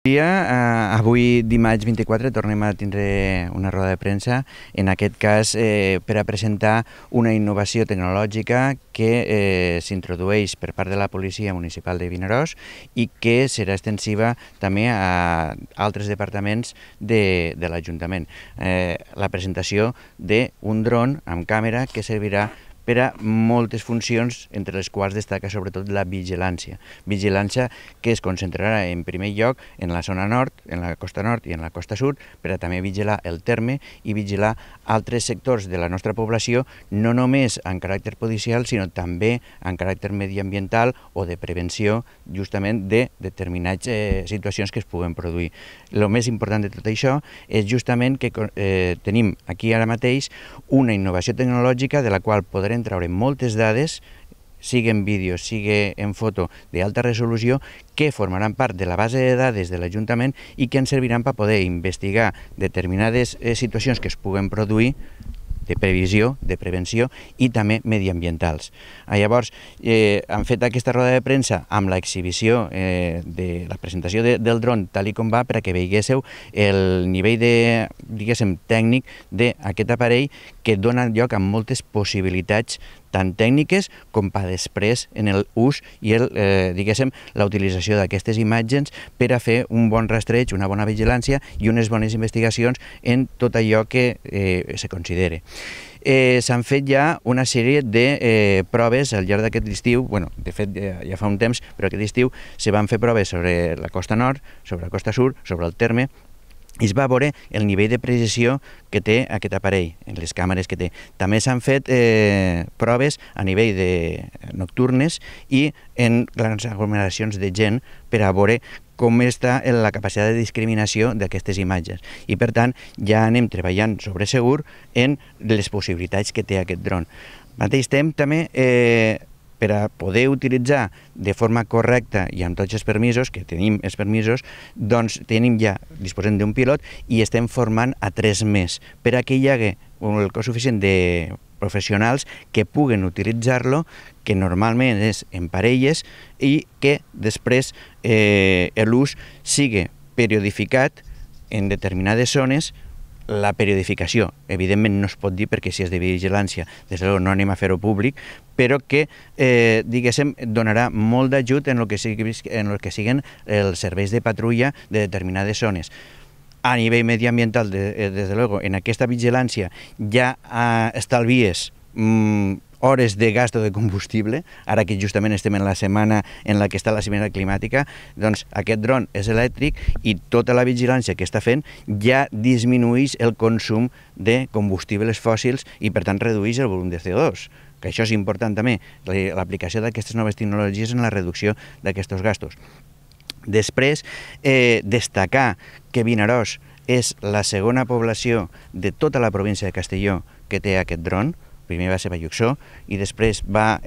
Avui, dimarts 24, tornem a tindre una roda de premsa, en aquest cas per a presentar una innovació tecnològica que s'introdueix per part de la Policia Municipal de Vinaròs i que serà extensiva també a altres departaments de l'Ajuntament. La presentació d'un dron amb càmera que servirà per a moltes funcions, entre les quals destaca sobretot la vigilància. Vigilància que es concentrarà en primer lloc en la zona nord, en la costa nord i en la costa sud, per a també vigilar el terme i vigilar altres sectors de la nostra població, no només en caràcter policial, sinó també en caràcter mediambiental o de prevenció justament de determinades situacions que es puguen produir. El més important de tot això és justament que tenim aquí ara mateix una innovació tecnològica de la qual podrem treure moltes dades, sigui en vídeo, sigui en foto d'alta resolució, que formaran part de la base de dades de l'Ajuntament i que ens serviran per poder investigar determinades situacions que es puguen produir de previsió, de prevenció i també mediambientals. Llavors, han fet aquesta roda de premsa amb l'exhibició de la presentació del dron tal com va, per a que veiéssiu el nivell tècnic d'aquest aparell, que dona lloc a moltes possibilitats tant tècniques com per després en l'ús i la utilització d'aquestes imatges per a fer un bon rastreig, una bona vigilància i unes bones investigacions en tot allò que se considere. S'han fet ja una sèrie de proves al llarg d'aquest estiu, de fet ja fa un temps, però aquest estiu se van fer proves sobre la costa nord, sobre la costa sud, sobre el terme, i es va veure el nivell de precisió que té aquest aparell, en les càmeres que té. També s'han fet proves a nivell de nocturnes i en grans aglomeracions de gent per a veure com està la capacitat de discriminació d'aquestes imatges. I per tant ja anem treballant sobre segur en les possibilitats que té aquest dron. Al mateix temps també per a poder utilitzar de forma correcta i amb tots els permisos, que tenim els permisos, doncs disposem d'un pilot i estem formant a 3 més, per a que hi hagi el cos suficient de professionals que puguen utilitzar-lo, que normalment és en parelles, i que després l'ús sigui periodificat en determinades zones. La periodificació, evidentment, no es pot dir perquè si és de vigilància, des de no anem a fer-ho públic, però que, donarà molt d'ajut en el que siguin els serveis de patrulla de determinades zones. A nivell mediambiental, des de en aquesta vigilància ja estalvies hores de gasto de combustible, ara que justament estem en la setmana en la que està la cimera climàtica, doncs aquest dron és elèctric i tota la vigilància que està fent ja disminueix el consum de combustibles fòssils i per tant redueix el volum de CO2, que això és important també, l'aplicació d'aquestes noves tecnologies en la reducció d'aquests gastos. Després, destacar que Vinaròs és la segona població de tota la província de Castelló que té aquest dron. Primer va ser Valluxó i després va,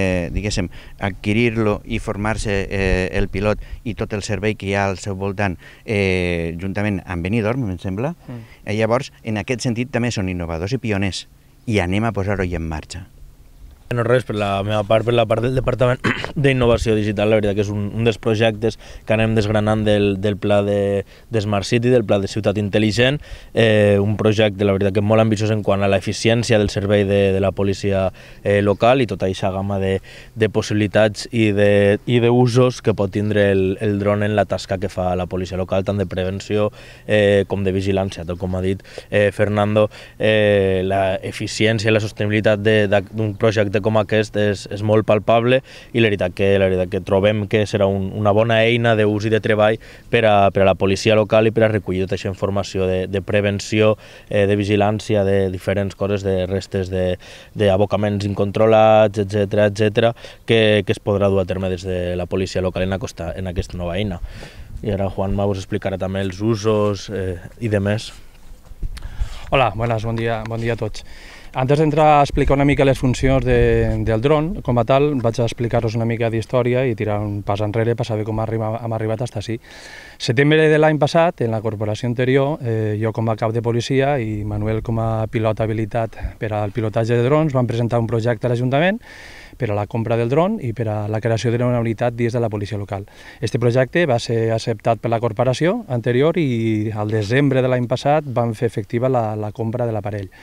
adquirir-lo i formar-se el pilot i tot el servei que hi ha al seu voltant juntament amb Benidorm, em sembla. Llavors, en aquest sentit també són innovadors i pioners i anem a posar-ho ja en marxa. No res, per la meva part, per la part del Departament d'Innovació Digital, la veritat que és un dels projectes que anem desgranant del pla de Smart City, del pla de Ciutat Intel·ligent, un projecte, la veritat, que és molt ambiciós en quant a l'eficiència del servei de la policia local i tota aquesta gamma de possibilitats i d'usos que pot tindre el dron en la tasca que fa la policia local, tant de prevenció com de vigilància, tal com ha dit Fernando. L'eficiència i la sostenibilitat d'un projecte com aquest és molt palpable i la veritat que trobem que serà una bona eina d'ús i de treball per a la policia local i per a recollir tota aquesta informació de prevenció, de vigilància, de diferents coses, de restes d'abocaments incontrolats, etc., que es podrà dur a terme des de la policia local en aquesta nova eina. I ara Juanma us explicarà també els usos i demés. Hola, bon dia a tots. Antes d'entrar a explicar una mica les funcions del dron, com a tal, vaig a explicar-vos una mica d'història i tirar un pas enrere per saber com hem arribat fins ací. Setembre de l'any passat, en la corporació anterior, jo com a cap de policia i Manuel com a pilot habilitat per al pilotatge de drons, vam presentar un projecte a l'Ajuntament per a la compra del dron i per a la creació d'una unitat dins de la policia local. Este projecte va ser acceptat per la corporació anterior i al desembre de l'any passat vam fer efectiva la compra de l'aparell.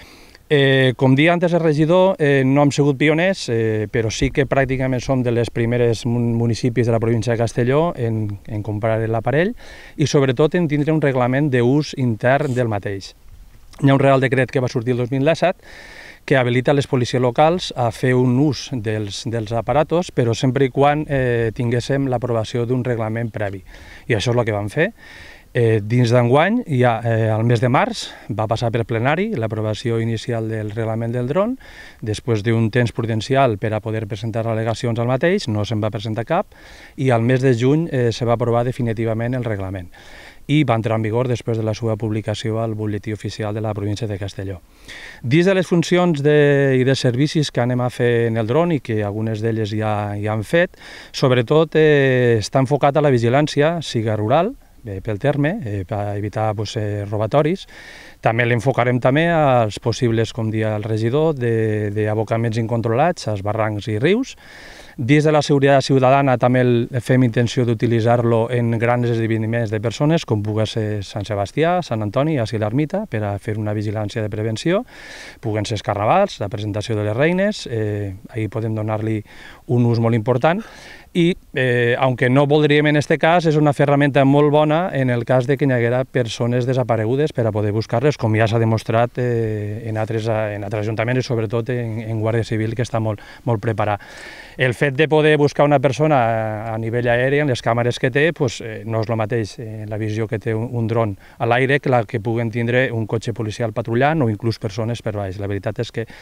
Com dia antes el regidor, no hem sigut pioners, però sí que pràcticament som de les primeres municipis de la província de Castelló en comprar l'aparell i sobretot en tindre un reglament d'ús intern del mateix. Hi ha un Real Decret que va sortir el 2017 que habilita les policies locals a fer un ús dels aparatos, però sempre i quan tinguéssim l'aprovació d'un reglament previ. I això és el que vam fer. Dins d'enguany, ja al mes de març, va passar per plenari l'aprovació inicial del reglament del dron. Després d'un temps prudencial per a poder presentar al·legacions al mateix, no se'n va presentar cap, i al mes de juny se va aprovar definitivament el reglament. I va entrar en vigor després de la seva publicació al butlletí oficial de la província de Castelló. Dins de les funcions i de servicis que anem a fer en el dron i que algunes d'elles ja han fet, sobretot està enfocat a la vigilància, siga rural, pel terme, per evitar robatoris. També l'enfocarem també als possibles, com dia el regidor, d'abocaments incontrolats als barrancs i rius. Dins de la seguretat ciutadana també fem intenció d'utilitzar-lo en grans esdeveniments de persones, com pugui ser Sant Sebastià, Sant Antoni, així l'Ermita, per a fer una vigilància de prevenció. Puguen ser els carnavals, la presentació de les reines, ahir podem donar-li un ús molt important. I, aunque no voldríem en aquest cas, és una ferramenta molt bona en el cas de que hi haguera persones desaparegudes per a poder buscar-les, com ja s'ha demostrat en altres ajuntaments i sobretot en Guàrdia Civil, que està molt preparat. El fet de poder buscar una persona a nivell aeri, en les càmeres que té, no és el mateix la visió que té un dron a l'aire que la que puguen tindre un cotxe policial patrullant o inclús persones per baix. La veritat és que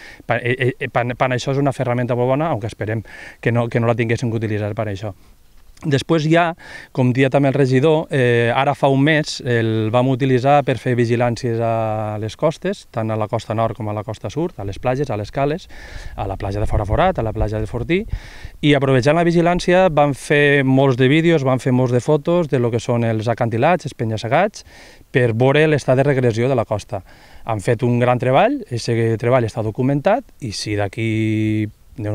per això és una ferramenta molt bona, aunque esperem que no la tinguéssim que utilitzar per això. Després ja, com dia també el regidor, ara fa un mes el vam utilitzar per fer vigilàncies a les costes, tant a la costa nord com a la costa sud, a les platges, a les cales, a la platja de Foraforat, a la platja de Fortí, i aprovechant la vigilància vam fer molts de vídeos, vam fer molts de fotos de lo que són els acantilats, els penya-segats, per veure l'estat de regressió de la costa. Han fet un gran treball, aquest treball està documentat, i si d'aquí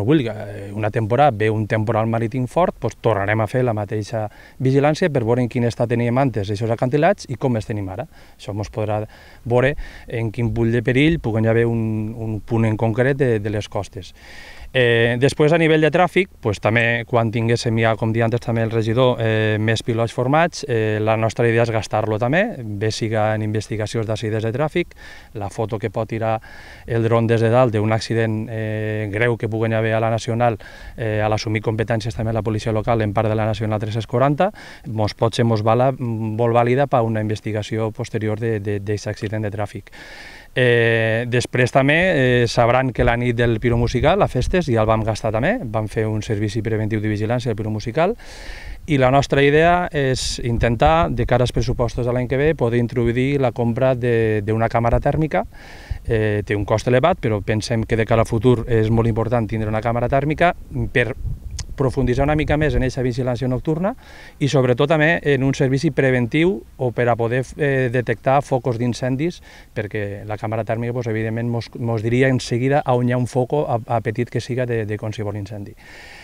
una temporada ve un temporal marítim fort, tornarem a fer la mateixa vigilància per veure en quin estat teníem antes aquests acantilats i com els tenim ara. Això ens podrà veure en quin punt de perill pugui haver un punt en concret de les costes. Després, a nivell de tràfic, també quan tinguéssim ja, com dia antes també el regidor, més pilots formats, la nostra idea és gastar-lo també, bé siga en investigacions d'accidents de tràfic, la foto que pot tirar el dron des de dalt d'un accident greu que pugui haver a la Nacional, a l'assumir competències també a la policia local en part de la Nacional 340, pot ser molt vàlida per a una investigació posterior d'aquest accident de tràfic. Després també sabran que la nit del Piro Musical, a festes, ja el vam gastar també, vam fer un servici preventiu de vigilància del Piro Musical i la nostra idea és intentar, de cara als pressupostos de l'any que ve, poder introduir la compra d'una càmera tèrmica. Té un cost elevat, però pensem que de cara al futur és molt important tindre una càmera tèrmica per profunditzar una mica més en aquesta vigilància nocturna i sobretot també en un servici preventiu o per a poder detectar focus d'incendis, perquè la càmera tèrmica evidentment ens diria en seguida on hi ha un foc, a petit que siga, de qualsevol incendi.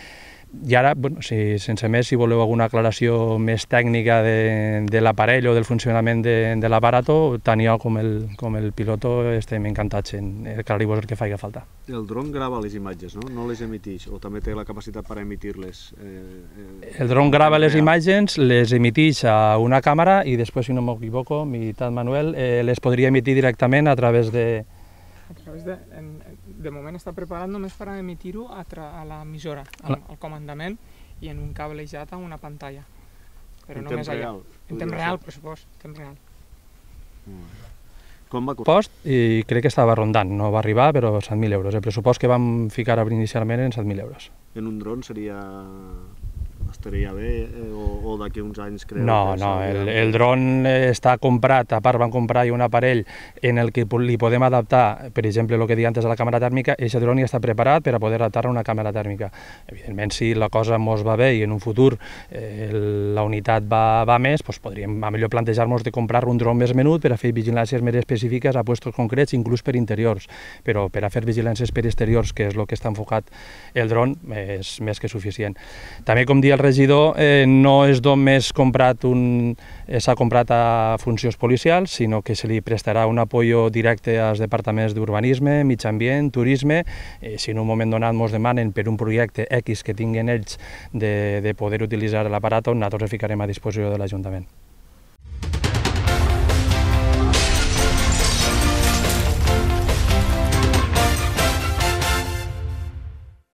I ara, sense més, si voleu alguna aclaració més tècnica de l'aparell o del funcionament de l'aparato, tant jo com el piloto estem encantats en aclarir-vos el que faci falta. El dron grava les imatges, no? No les emitix, o també té la capacitat per emitir-les? El dron grava les imatges, les emitix a una càmera i després, si no m'equivoco, mi tal Manuel, les podria emitir directament a través de... De moment està preparat només per emitir-ho a l'emissora, al comandament i en un cablejat a una pantalla. En temps real? En temps real, per supost, en temps real. Com va costar? I crec que estava rondant, no va arribar, però 7.000 euros. El pressupost que vam ficar inicialment eren 7.000 euros. En un dron seria estaria bé o d'aquí uns anys creu? No, el dron està comprat, a part van comprar un aparell en el que li podem adaptar, per exemple, el que deia antes de la càmera tèrmica, aquest dron ja està preparat per a poder adaptar a una càmera tèrmica. Evidentment, si la cosa mos va bé i en un futur la unitat va més, doncs podríem a millor plantejar-nos de comprar un dron més menut per a fer vigilàncies més específiques a puestos concrets, inclús per interiors, però per a fer vigilàncies per exteriors, que és el que està enfocat el dron, és més que suficient. També, com dia el regidor, no és només s'ha comprat a funcions policials, sinó que se li prestarà un apoyo directe als departaments d'urbanisme, mig ambient, turisme, si en un moment donat ens demanen per un projecte X que tinguin ells de poder utilitzar l'aparat, nosaltres el ficarem a disposició de l'Ajuntament.